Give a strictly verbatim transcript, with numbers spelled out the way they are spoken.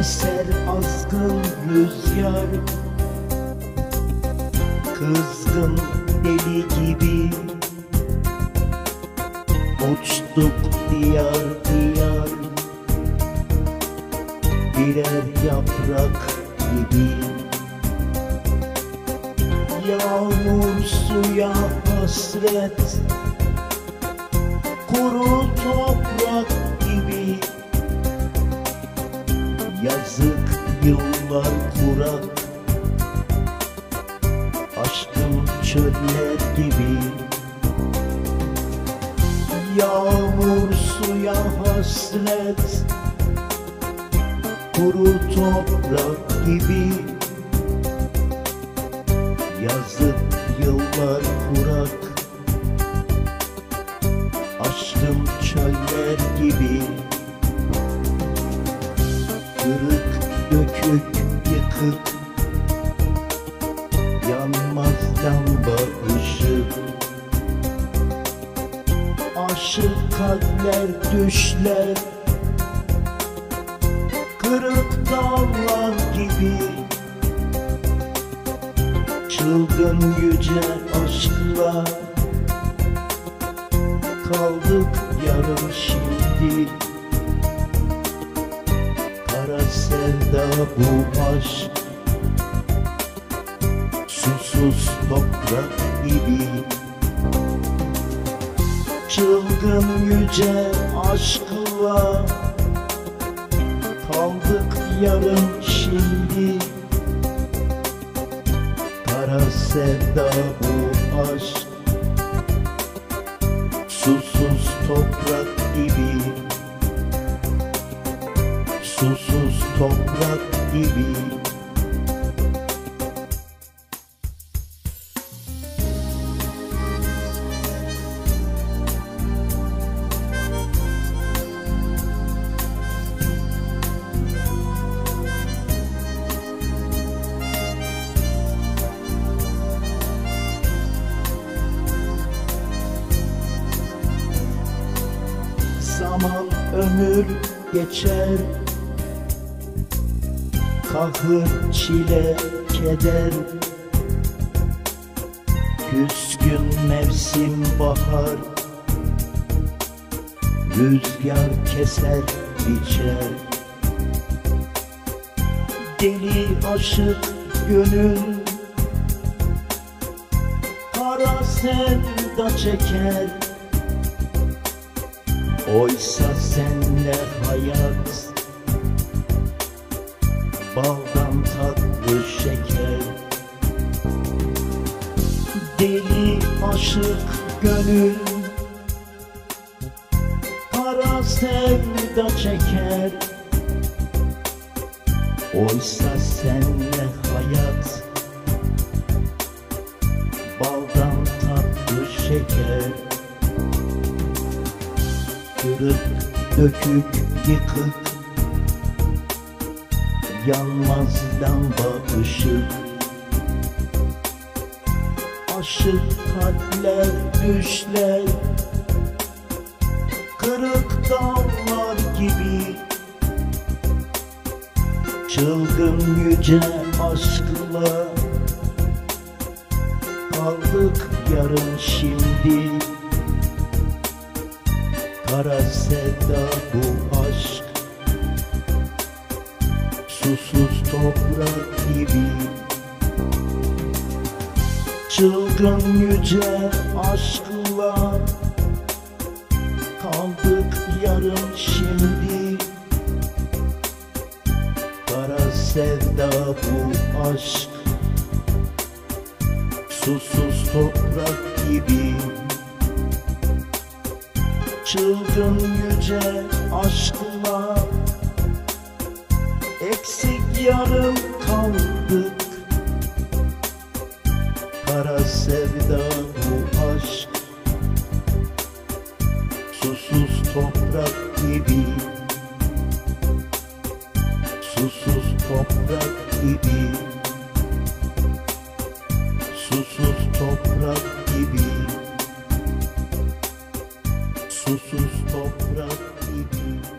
eser azgın rüzgar, kızgın deli gibi uçtuk diyar diyar, birer yaprak gibi. Yağmur suya hasret, kuru toprak gibi. Yazık yıllar kurak, aşkım çöller gibi. Yağmur suya hasret, kuru toprak gibi. Yazık yıllar kurak, aşkım çöller gibi. Kırık dökük yıkık, yanmaz lamba ışık. Aşık kalpler düşler, kırık dağlar gibi. Çılgın yüce aşkla kaldık yarım şimdi. Kara sevda bu aşk, susuz toprak gibi. Çılgın yüce aşkla kaldık yarım şimdi. Kara sevda bu aşk, susuz toprak gibi. Susuz toprak gibi. Zaman ömür geçer, kahır çile keder. Küskün mevsim bahar, rüzgar keser biçer. Deli aşık gönül kara sevda çeker. Oysa senle hayat baldan tatlı şeker. Deli aşık gönül kara sevda çeker. Oysa senle hayat baldan tatlı şeker. Kırık dökük yıkık, yanmaz lamba ışık. Aşık kalpler düşler, kırık dağlar gibi. Çılgın yüce aşkla kaldık yarım şimdi. Kara sevda bu aşk, susuz toprak gibi. Çılgın yüce aşkla kaldık yarım şimdi. Kara sevda bu aşk, susuz toprak gibi. Çılgın yüce aşkla eksik yarım kaldık. Kara sevda bu aşk, susuz toprak gibi. Susuz toprak gibi. Susuz toprak gibi. Susuz toprak gibi.